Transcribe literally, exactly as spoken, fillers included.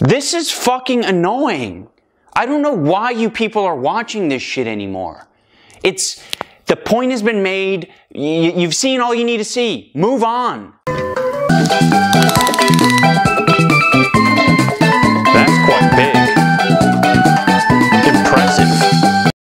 This is fucking annoying. I don't know why you people are watching this shit anymore. It's, the point has been made. Y- you've seen all you need to see. Move on.